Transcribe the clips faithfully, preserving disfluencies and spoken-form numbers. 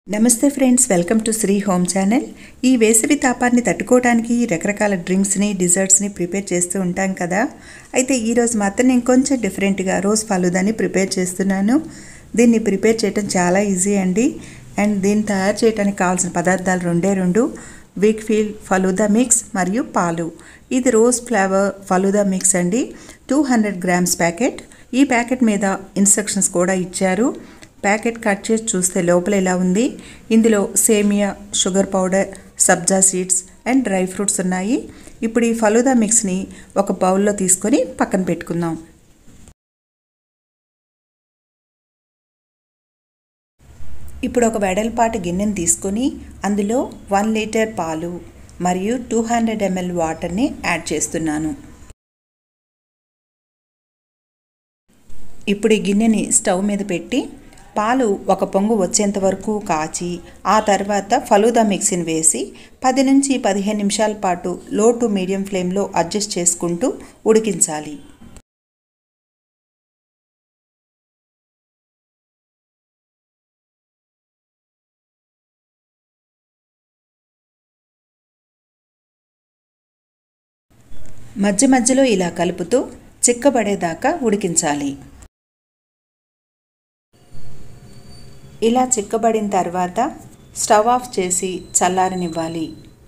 నమస్తే friends, welcome to Sri home channel. ఈ వేసవి తాపాన్ని తట్టుకోవడానికి రకరకాల డ్రింక్స్ని డిజర్ట్స్ని ప్రిపేర్ చేస్తూ ఉంటాం కదా. అయితే ఈరోజు మాత్రం నేను కొంచెం డిఫరెంట్గా రోజ్ ఫలూదాని ప్రిపేర్ చేస్తున్నాను. దీన్ని ప్రిపేర్ చేయడం చాలా ఈజీ అండి. అండ్ దీన్ని తయారు చేయడానికి కావాల్సిన పదార్థాలు రెండే రెండు వీక్ఫీల్డ్ ఫలూదా మిక్స్ మరియు పాలు. ఇది రోజ్ ఫ్లేవర్ ఫలూదా మిక్స్ అండి. Two hundred grams packet. ఈ ప్యాకెట్ మీద ఇన్స్ట్రక్షన్స్ కూడా ఇచ్చారు. ప్యాకెట్ కట్ చేసి చూస్తే లోపల ఎలా ఉంది. ఇందులో సేమియా, షుగర్ పౌడర్, సబ్జా సీడ్స్ అండ్ డ్రై ఫ్రూట్స్ ఉన్నాయి. ఇప్పుడు ఈ ఫలూదా మిక్స్ని ఒక బౌల్లో తీసుకొని పక్కన పెట్టుకుందాం. ఇప్పుడు ఒక వెడల్పాటి గిన్నెని తీసుకొని అందులో వన్ లీటర్ పాలు మరియు టూ హండ్రెడ్ ఎంఎల్ వాటర్ని యాడ్ చేస్తున్నాను. ఇప్పుడు ఈ గిన్నెని స్టవ్ మీద పెట్టి పాలు ఒక పొంగు వచ్చేంత వరకు కాచి ఆ తర్వాత ఫలూదా మిక్స్ని వేసి పది నుంచి పదిహేను నిమిషాల పాటు లో టు మీడియం ఫ్లేమ్లో అడ్జస్ట్ చేసుకుంటూ ఉడికించాలి. మధ్య మధ్యలో ఇలా కలుపుతూ చిక్కబడేదాకా ఉడికించాలి. ఇలా చిక్కబడిన తర్వాత స్టవ్ ఆఫ్ చేసి చల్లారనివ్వాలి.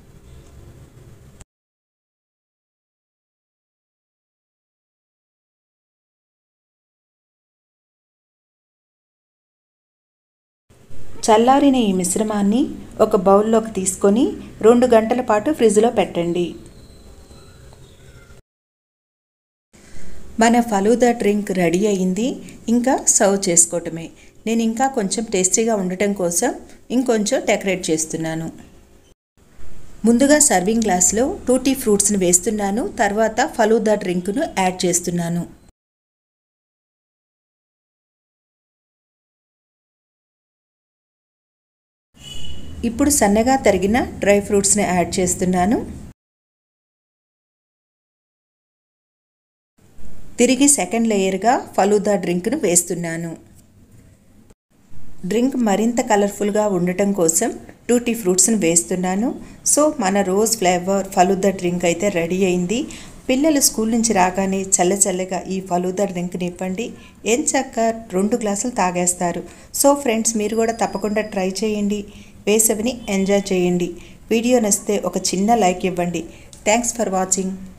చల్లారిన ఈ మిశ్రమాన్ని ఒక బౌల్లోకి తీసుకొని రెండు గంటల పాటు ఫ్రిడ్జ్లో పెట్టండి. మన ఫలూదా డ్రింక్ రెడీ అయింది. ఇంకా సర్వ్ చేసుకోవటమే. నేను ఇంకా కొంచెం టేస్టీగా ఉండటం కోసం ఇంకొంచెం డెకరేట్ చేస్తున్నాను. ముందుగా సర్వింగ్ గ్లాస్లో టూటీ ఫ్రూట్స్ని వేస్తున్నాను. తర్వాత ఫలూదా డ్రింక్ను యాడ్ చేస్తున్నాను. ఇప్పుడు సన్నగా తరిగిన డ్రై ఫ్రూట్స్ని యాడ్ చేస్తున్నాను. తిరిగి సెకండ్ లేయర్గా ఫలూదా డ్రింక్ను వేస్తున్నాను. డ్రింక్ మరింత కలర్ఫుల్గా ఉండటం కోసం టూటీ ఫ్రూట్స్ని వేస్తున్నాను. సో మన రోజ్ ఫ్లేవర్ ఫలూదా డ్రింక్ అయితే రెడీ అయింది. పిల్లలు స్కూల్ నుంచి రాగానే చల్ల చల్లగా ఈ ఫలూదా డ్రింక్ని ఇవ్వండి. ఏం చక్క రెండు గ్లాసులు తాగేస్తారు. సో ఫ్రెండ్స్, మీరు కూడా తప్పకుండా ట్రై చేయండి. వేసవిని ఎంజాయ్ చేయండి. వీడియో నచ్చితే ఒక చిన్న లైక్ ఇవ్వండి. Thanks for watching.